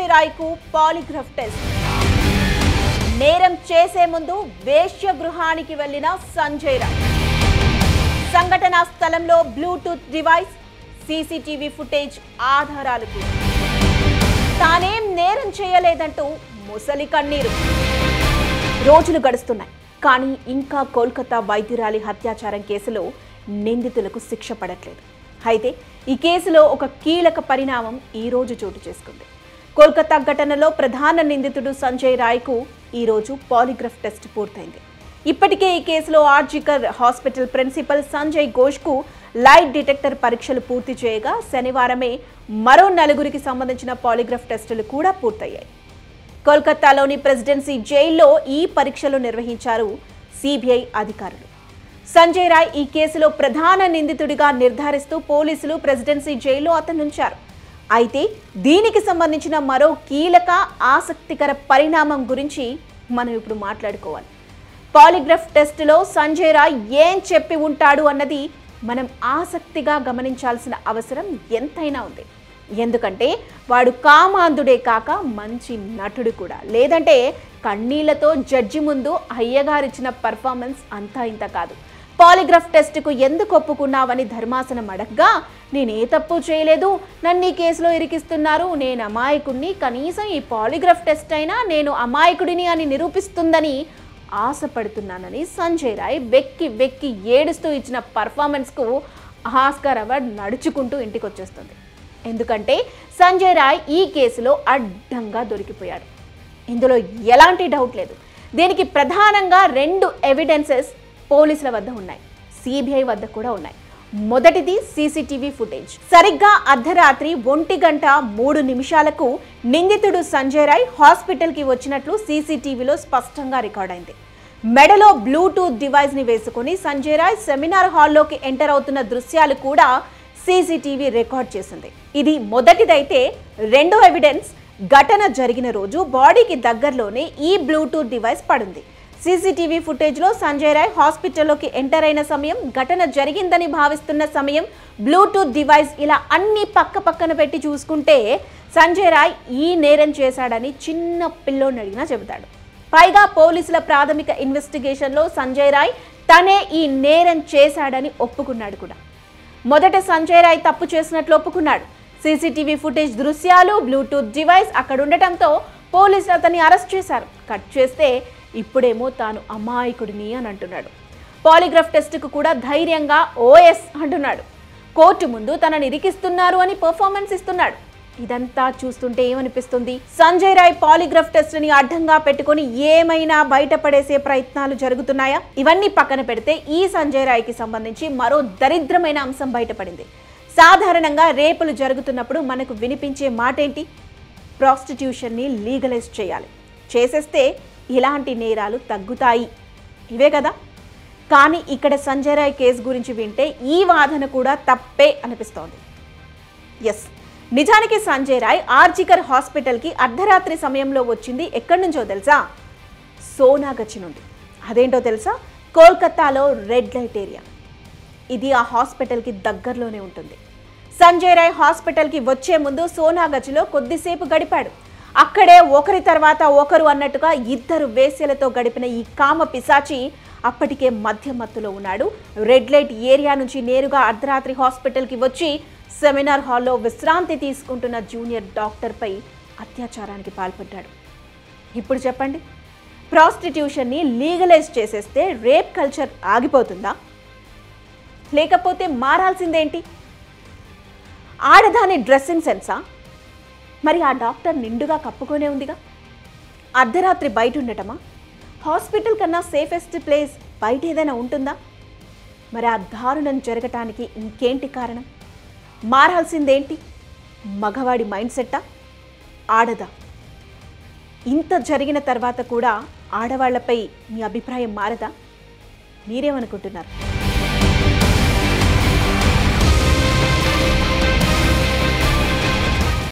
రాయ్కు polygraph test. నేరం చేసే ముందు వేశ్య గృహానికి వెళ్లిన సంజయ్ రాయ్. సంఘటనా స్థలంలో బ్లూటూత్ డివైస్, సీసీటీవీ ఫుటేజ్ ఆధారాలకు. తానేం నేరం చేయలేదంటూ ముసలి కన్నీరు. రోజులు గడుస్తున్నాయి, కానీ ఇంకా కోల్కతా వైద్యురాలి హత్యాచారం కేసులో నిందితులకు శిక్ష పడట్లేదు. అయితే ఈ కేసులో ఒక కీలక పరిణామం ఈ రోజు చోటు చేసుకుంది. కోల్కతా ఘటనలో ప్రధాన నిందితుడు సంజయ్ రాయ్కు ఈ రోజు పాలిగ్రాఫ్ టెస్ట్ పూర్తయింది. ఇప్పటికే ఈ కేసులో ఆర్జికర్ హాస్పిటల్ ప్రిన్సిపల్ సంజయ్ ఘోష్కు లైట్ డిటెక్టర్ పరీక్షలు పూర్తి చేయగా శనివారమే మరో 4గురికి సంబంధించిన పాలిగ్రాఫ్ టెస్టులు కూడా పూర్తయ్యాయి. కోల్కతాలోని ప్రెసిడెన్సీ జైల్లో ఈ పరీక్షలు నిర్వహించారు సిబిఐ అధికారులు. సంజయ్ రాయ్ ఈ కేసులో ప్రధాన నిందితుడిగా నిర్ధారిస్తూ పోలీసులు ప్రెసిడెన్సీ జైల్లో అతనుంచారు. అయితే దీనికి సంబంధించిన మరో కీలక ఆసక్తికర పరిణామం గురించి మనం ఇప్పుడు మాట్లాడుకోవాలి. పాలిగ్రాఫ్ టెస్టులో సంజయ్ రాయ్ ఏం చెప్పి ఉంటాడు అన్నది మనం ఆసక్తిగా గమనించాల్సిన అవసరం ఎంతైనా ఉంది. ఎందుకంటే వాడు కామాంధుడే కాక మంచి నటుడు కూడా. లేదంటే కన్నీళ్లతో జడ్జి ముందు అయ్యగారిచ్చిన పర్ఫార్మెన్స్ అంతా ఇంత కాదు. పాలిగ్రాఫ్ టెస్టుకు ఎందుకు ఒప్పుకున్నావని ధర్మాసనం అడగ్గా, నేనే తప్పు చేయలేదు, నన్ను ఈ కేసులో ఇరికిస్తున్నారు, నేను అమాయకుడిని, కనీసం ఈ పాలిగ్రాఫ్ టెస్ట్ అయినా నేను అమాయకుడిని అని నిరూపిస్తుందని ఆశపడుతున్నానని సంజయ్ రాయ్ వెక్కి వెక్కి ఏడుస్తూ ఇచ్చిన పర్ఫార్మెన్స్కు ఆస్కార్ అవార్డు నడుచుకుంటూ ఇంటికి వచ్చేస్తుంది. ఎందుకంటే సంజయ్ రాయ్ ఈ కేసులో అడ్డంగా దొరికిపోయాడు. ఇందులో ఎలాంటి డౌట్ లేదు. దీనికి ప్రధానంగా 2 ఎవిడెన్సెస్ పోలీసుల వద్ద ఉన్నాయి, సిబిఐ వద్ద కూడా ఉన్నాయి. మొదటిది సీసీటీవీ ఫుటేజ్. సరిగ్గా అర్ధరాత్రి 1:03 నిందితుడు సంజయ్ రాయ్ హాస్పిటల్కి వచ్చినట్లు సీసీటీవీలో స్పష్టంగా రికార్డైంది. మెడలో బ్లూటూత్ డివైస్ ని వేసుకుని సంజయ్ రాయ్ సెమినార్ హాల్లోకి ఎంటర్ అవుతున్న దృశ్యాలు కూడా సీసీటీవీ రికార్డ్ చేసింది. ఇది మొదటిదైతే రెండో ఎవిడెన్స్ ఘటన జరిగిన రోజు బాడీకి దగ్గరలోనే ఈ బ్లూటూత్ డివైస్ పడింది. సీసీటీవీ ఫుటేజ్లో సంజయ్ రాయ్ హాస్పిటల్లోకి ఎంటర్ అయిన సమయం, ఘటన జరిగిందని భావిస్తున్న సమయం, బ్లూటూత్ డివైస్ ఇలా అన్ని పక్కన పెట్టి చూసుకుంటే సంజయ్ రాయ్ ఈ నేరం చేశాడని చిన్న పిల్లోని అడిగినా చెబుతాడు. పైగా పోలీసుల ప్రాథమిక ఇన్వెస్టిగేషన్లో సంజయ్ రాయ్ తనే ఈ నేరం చేశాడని ఒప్పుకున్నాడు కూడా. మొదట సంజయ్ రాయ్ తప్పు చేసినట్లు ఒప్పుకున్నాడు. సీసీటీవీ ఫుటేజ్ దృశ్యాలు, బ్లూటూత్ డివైస్ అక్కడ ఉండటంతో పోలీసులు అతన్ని అరెస్ట్ చేశారు. కట్ చేస్తే ఇప్పుడేమో తాను అమాయకుడిని అని అంటున్నాడు. పాలిగ్రాఫ్ టెస్టుకు కూడా ధైర్యంగా ఓఎస్ అంటున్నాడు. కోర్టు ముందు తనని ఇరికిస్తున్నారు అని పర్ఫార్మెన్స్ ఇస్తున్నాడు. ఇదంతా చూస్తుంటే ఏమనిపిస్తుంది? సంజయ్ రాయ్ పాలిగ్రాఫ్ టెస్ట్ని అడ్డంగా పెట్టుకుని ఏమైనా బయటపడేసే ప్రయత్నాలు జరుగుతున్నాయా? ఇవన్నీ పక్కన పెడితే ఈ సంజయ్ రాయ్కి సంబంధించి మరో దరిద్రమైన అంశం బయటపడింది. సాధారణంగా రేపులు జరుగుతున్నప్పుడు మనకు వినిపించే మాట ఏంటి? ప్రాస్టిట్యూషన్ని లీగలైజ్ చేయాలి, చేసేస్తే ఇలాంటి నేరాలు తగ్గుతాయి, ఇవే కదా. కానీ ఇక్కడ సంజయ్ రాయ్ కేసు గురించి వింటే ఈ వాదన కూడా తప్పే అనిపిస్తోంది. ఎస్, నిజానికి సంజయ్ రాయ్ ఆర్జికర్ హాస్పిటల్కి అర్ధరాత్రి సమయంలో వచ్చింది ఎక్కడి నుంచో తెలుసా? సోనాగచి నుండి. అదేంటో తెలుసా? కోల్కతాలో రెడ్ లైట్ ఏరియా. ఇది ఆ హాస్పిటల్కి దగ్గరలోనే ఉంటుంది. సంజయ్ రాయ్ హాస్పిటల్కి వచ్చే ముందు సోనాగచిలో కొద్దిసేపు గడిపాడు. అక్కడే ఒకరి తర్వాత ఒకరు అన్నట్టుగా 2 వేశ్యలతో గడిపిన ఈ కామ పిశాచి అప్పటికే మత్తులో ఉన్నాడు. రెడ్ లైట్ ఏరియా నుంచి నేరుగా అర్ధరాత్రి హాస్పిటల్కి వచ్చి సెమినార్ హాల్లో విశ్రాంతి తీసుకుంటున్న జూనియర్ డాక్టర్పై అత్యాచారానికి పాల్పడ్డాడు. ఇప్పుడు చెప్పండి, ప్రాస్టిట్యూషన్ని లీగలైజ్ చేసేస్తే రేప్ కల్చర్ ఆగిపోతుందా? లేకపోతే మారాల్సిందేంటి? ఆడదాని డ్రెస్సింగ్ సెన్సా? మరి ఆ డాక్టర్ నిండుగా కప్పుకొనే ఉందిగా. అర్ధరాత్రి బయట ఉండటమా? హాస్పిటల్ కన్నా సేఫెస్ట్ ప్లేస్ బయట ఏదైనా ఉంటుందా? మరి ఆ దారుణం జరగటానికి ఇంకేంటి కారణం? మారాల్సిందేంటి? మగవాడి మైండ్ సెట్టా, ఆడదా? ఇంత జరిగిన తర్వాత కూడా ఆడవాళ్లపై మీ అభిప్రాయం మారదా? మీరేమనుకుంటున్నారు?